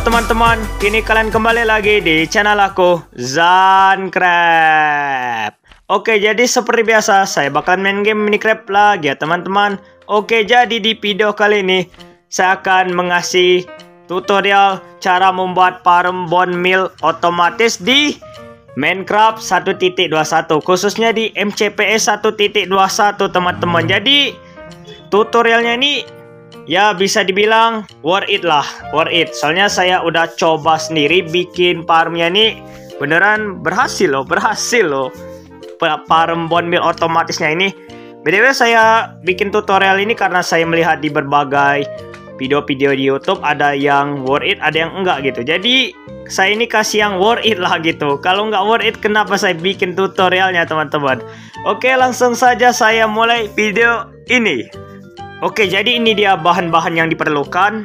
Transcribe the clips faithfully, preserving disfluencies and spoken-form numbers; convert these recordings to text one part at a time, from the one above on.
teman-teman, kini kalian kembali lagi di channel aku, Zancraft. Oke, jadi seperti biasa saya bakalan main game Minecraft lagi ya teman-teman. Oke, jadi di video kali ini saya akan mengasih tutorial cara membuat farm bone meal otomatis di Minecraft satu titik dua puluh satu, khususnya di M C P S satu titik dua puluh satu teman-teman. Jadi tutorialnya ini ya bisa dibilang worth it lah, worth it. Soalnya saya udah coba sendiri bikin farmnya nih, beneran berhasil loh, berhasil loh. Farm bone meal otomatisnya ini. B T W saya bikin tutorial ini karena saya melihat di berbagai video-video di YouTube ada yang worth it, ada yang enggak gitu. Jadi saya ini kasih yang worth it lah gitu. Kalau nggak worth it, kenapa saya bikin tutorialnya teman-teman? Oke, langsung saja saya mulai video ini. Oke, jadi ini dia bahan-bahan yang diperlukan.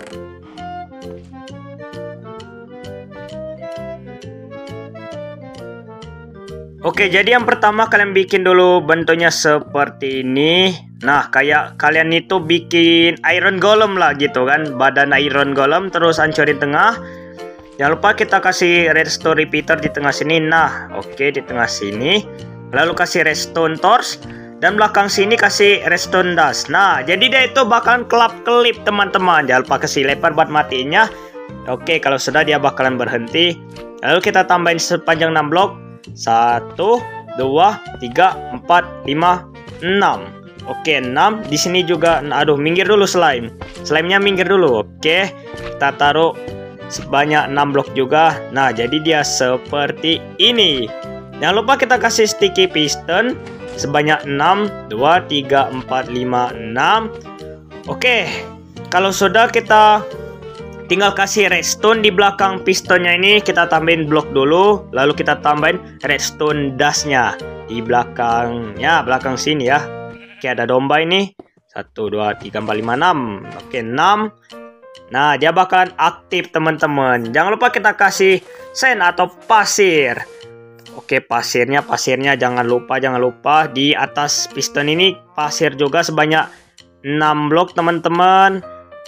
Oke, jadi yang pertama kalian bikin dulu bentuknya seperti ini. Nah, kayak kalian itu bikin iron golem lah gitu kan. Badan iron golem, terus hancurin tengah. Jangan lupa kita kasih redstone repeater di tengah sini. Nah, oke, di tengah sini. Lalu kasih redstone torch. Dan belakang sini kasih redstone dust. Nah, jadi dia itu bakalan kelap-kelip teman-teman. Jangan lupa kasih lebar buat matiinnya. Oke, kalau sudah dia bakalan berhenti. Lalu kita tambahin sepanjang enam blok. satu, dua, tiga, empat, lima, enam. Oke, enam. Di sini juga, aduh, minggir dulu slime. Slime-nya minggir dulu. Oke, kita taruh sebanyak enam blok juga. Nah, jadi dia seperti ini. Jangan lupa kita kasih sticky piston sebanyak enam, dua, tiga, empat, lima, enam. Oke, kalau sudah kita tinggal kasih redstone di belakang pistonnya ini. Kita tambahin blok dulu, lalu kita tambahin redstone dustnya di belakangnya, belakang sini ya. Oke, ada domba ini. satu, dua, tiga, empat, lima, enam. Oke, enam. Nah, dia bakalan aktif teman-teman. Jangan lupa kita kasih sand atau pasir. Oke, pasirnya, pasirnya jangan lupa, jangan lupa di atas piston ini pasir juga sebanyak enam blok teman-teman.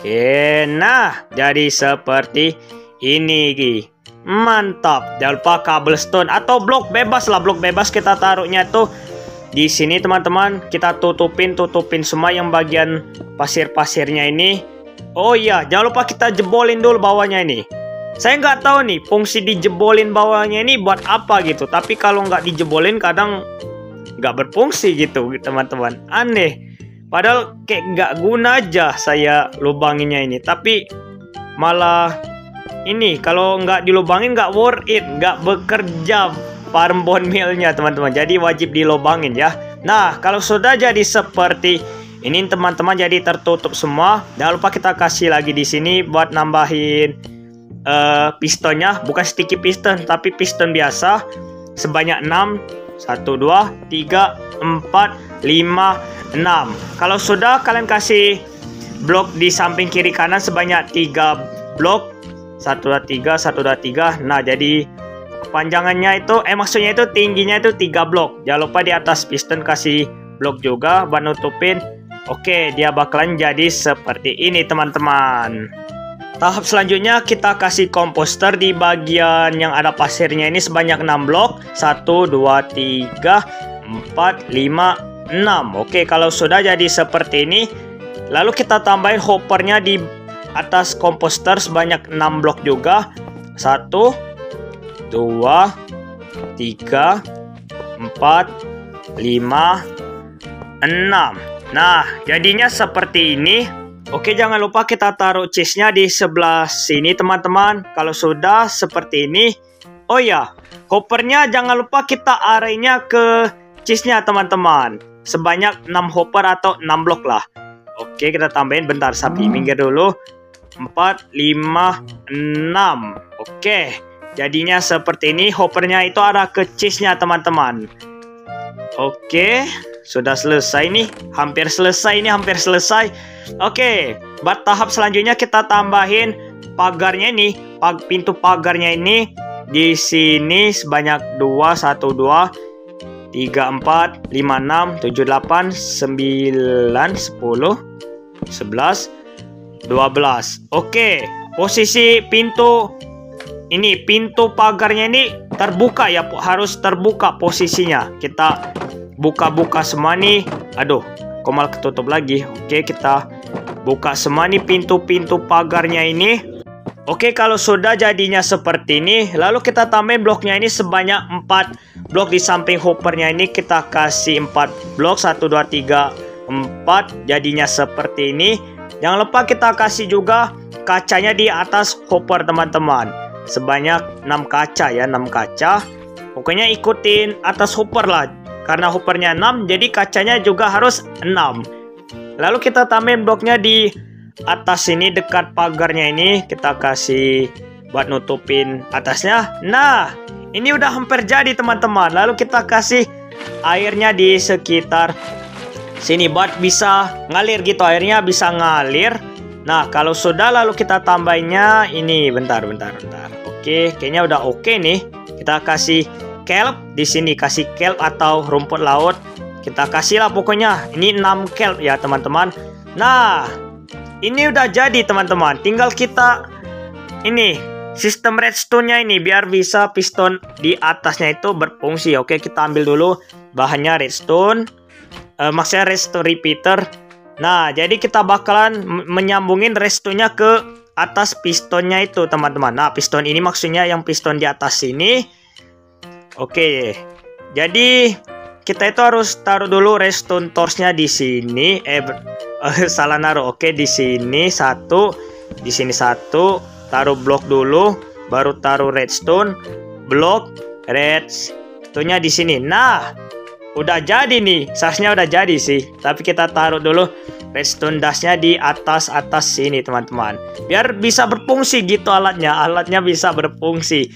Oke, nah jadi seperti ini, Ki. Mantap. Jangan lupa cobblestone atau blok bebas lah, blok bebas kita taruhnya tuh di sini teman-teman. Kita tutupin, tutupin semua yang bagian pasir-pasirnya ini. Oh iya, jangan lupa kita jebolin dulu bawahnya ini. Saya nggak tahu nih fungsi dijebolin bawahnya ini buat apa gitu. Tapi kalau nggak dijebolin kadang nggak berfungsi gitu teman-teman. Aneh. Padahal kayak nggak guna aja saya lubanginnya ini. Tapi malah ini kalau nggak dilubangin nggak worth it. Nggak bekerja farm bone meal-nya teman-teman. Jadi wajib dilubangin ya. Nah, kalau sudah jadi seperti ini teman-teman, jadi tertutup semua. Jangan lupa kita kasih lagi di sini buat nambahin Uh, pistonnya, bukan sticky piston tapi piston biasa sebanyak enam. Satu, dua, tiga, empat, lima, enam. Kalau sudah kalian kasih blok di samping kiri kanan sebanyak tiga blok. Satu, dua, tiga, satu, dua, tiga. Nah, jadi kepanjangannya itu eh maksudnya itu tingginya itu tiga blok. Jangan lupa di atas piston kasih blok juga buat nutupin. Oke, dia bakalan jadi seperti ini teman-teman. Tahap selanjutnya kita kasih komposter di bagian yang ada pasirnya ini sebanyak enam blok. Satu, dua, tiga, empat, lima, enam. Oke, kalau sudah jadi seperti ini, lalu kita tambahin hoppernya di atas komposter sebanyak enam blok juga. Satu, dua, tiga, empat, lima, enam. Nah, jadinya seperti ini. Oke, jangan lupa kita taruh cheese-nya di sebelah sini teman-teman. Kalau sudah seperti ini. Oh ya, hoppernya jangan lupa kita arahnya ke cheese-nya teman-teman. Sebanyak enam hopper atau enam blok lah. Oke, kita tambahin, bentar sapi minggir dulu. empat, lima, enam. Oke, jadinya seperti ini. Hoppernya itu arah ke cheese-nya teman-teman. Oke, sudah selesai nih. Hampir selesai ini, hampir selesai. Oke, buat tahap selanjutnya kita tambahin pagarnya ini, pag pintu pagarnya ini di sini sebanyak dua, satu, dua, tiga, empat, lima, enam, tujuh, delapan, sembilan, sepuluh, sebelas, dua belas. Oke, posisi pintu ini, pintu pagarnya ini terbuka ya, harus terbuka posisinya. Kita buka-buka semua nih. Aduh, kok malah ketutup lagi. Oke, kita buka semua nih pintu-pintu pagarnya ini. Oke, kalau sudah jadinya seperti ini, lalu kita tambahin bloknya ini sebanyak empat blok di samping hoppernya ini. Kita kasih empat blok, satu, dua, tiga, empat. Jadinya seperti ini. Jangan lupa kita kasih juga kacanya di atas hopper teman-teman. Sebanyak enam kaca ya, enam kaca. Pokoknya ikutin atas hopper lah. Karena hoppernya enam, jadi kacanya juga harus enam. Lalu kita tambahin bloknya di atas sini dekat pagarnya ini. Kita kasih buat nutupin atasnya. Nah, ini udah hampir jadi teman-teman. Lalu kita kasih airnya di sekitar sini buat bisa ngalir gitu. Airnya bisa ngalir. Nah, kalau sudah lalu kita tambahinnya ini. Bentar, bentar, bentar. Oke, kayaknya udah oke nih. Kita kasih kelp di sini, kasih kelp atau rumput laut. Kita kasih lah pokoknya. Ini enam kelp ya teman-teman. Nah, ini udah jadi teman-teman. Tinggal kita ini sistem redstone-nya ini biar bisa piston di atasnya itu berfungsi. Oke, kita ambil dulu bahannya redstone. Uh, maksudnya redstone repeater. Nah, jadi kita bakalan menyambungin redstone-nya ke atas pistonnya itu teman-teman. Nah, piston ini maksudnya yang piston di atas sini. Oke, jadi kita itu harus taruh dulu redstone torch-nya di sini. Eh, uh, salah naruh. Oke, di sini satu, di sini satu. Taruh blok dulu, baru taruh redstone, blok, redstone-nya di sini. Nah, udah jadi nih. Seharusnya udah jadi sih. Tapi kita taruh dulu redstone dashnya di atas-atas sini teman-teman. Biar bisa berfungsi gitu alatnya. Alatnya bisa berfungsi.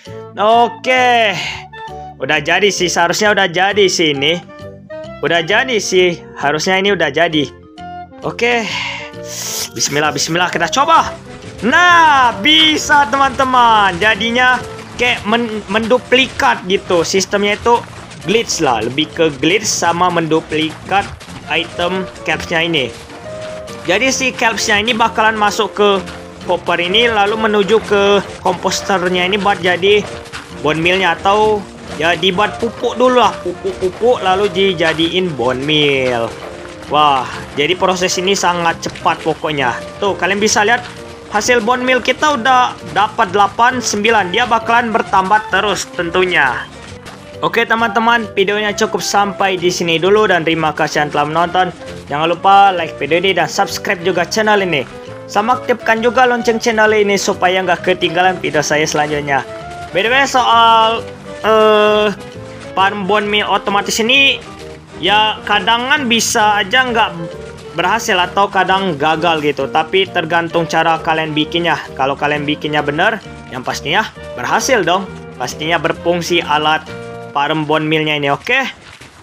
Oke. Udah jadi sih. Seharusnya udah jadi sih ini. Udah jadi sih. Harusnya ini udah jadi. Oke. Bismillah, bismillah. Kita coba. Nah, bisa teman-teman. Jadinya kayak men menduplikat gitu. Sistemnya itu glitch lah. Lebih ke glitch sama menduplikat item capsnya ini. Jadi si capsnya ini bakalan masuk ke hopper ini. Lalu menuju ke komposternya ini buat jadi bone mealnya. Atau ya dibuat pupuk dulu lah. Pupuk-pupuk lalu dijadiin bone meal. Wah, jadi proses ini sangat cepat pokoknya. Tuh, kalian bisa lihat hasil bone meal kita udah dapat delapan, sembilan. Dia bakalan bertambah terus tentunya. Oke teman-teman, videonya cukup sampai di sini dulu dan terima kasih yang telah menonton. Jangan lupa like video ini dan subscribe juga channel ini. Sama aktifkan juga lonceng channel ini supaya nggak ketinggalan video saya selanjutnya. By the way, soal uh, farm bone meal otomatis ini ya kadangan bisa aja nggak berhasil atau kadang gagal gitu. Tapi tergantung cara kalian bikinnya. Kalau kalian bikinnya bener, yang pastinya berhasil dong. Pastinya berfungsi alat farm bone mealnya ini, oke? Okay?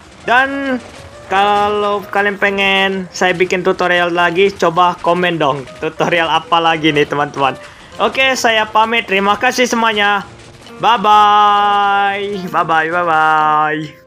Dan kalau kalian pengen saya bikin tutorial lagi, coba komen dong. Tutorial apa lagi nih teman-teman? Oke, okay, saya pamit. Terima kasih semuanya. Bye-bye. Bye-bye, bye-bye.